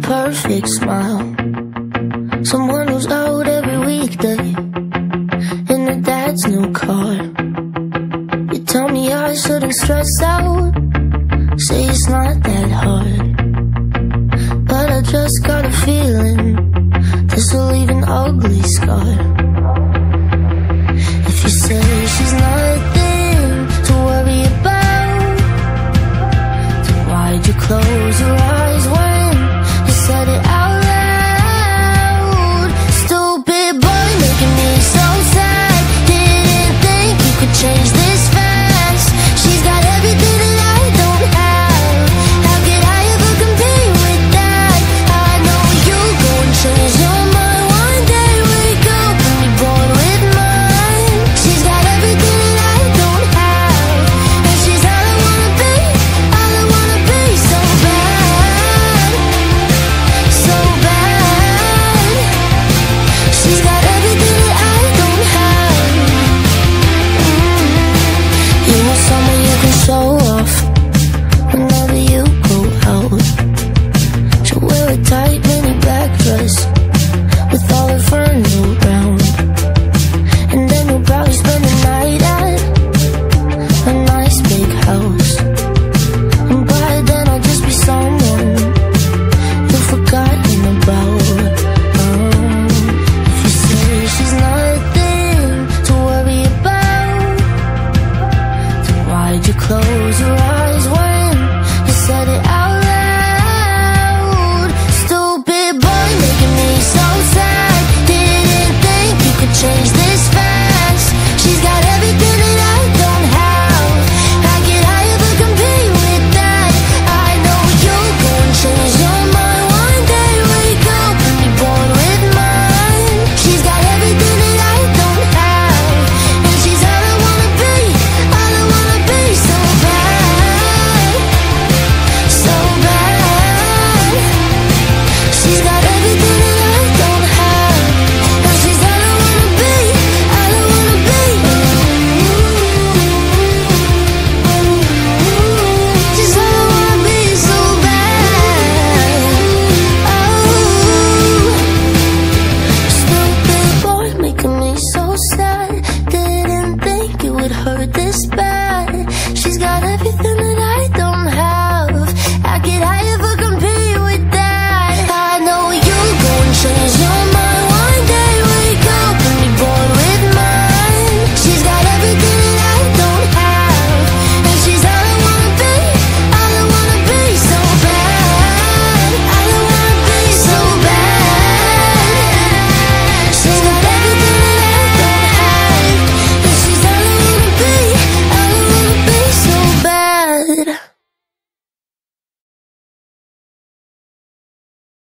perfect smile, someone who's out every weekday in her dad's new car. You tell me I shouldn't stress out, say it's not that hard, but I just got a feeling this will leave an ugly scar.